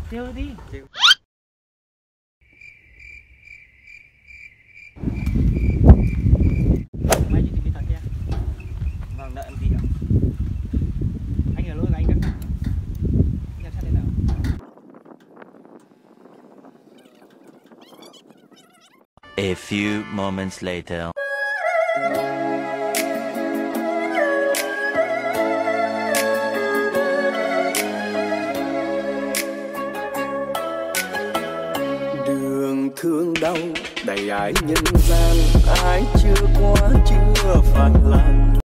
Tiêu đi. Tiêu. Mày chỉ tìm thật nha. Vâng, đợi em tí ạ. Anh ở lỗi của anh các bạn. Nhận xét thế nào? A few moments later. Đường thương đau đầy ái nhân gian, ai chưa qua chưa phàn nàn.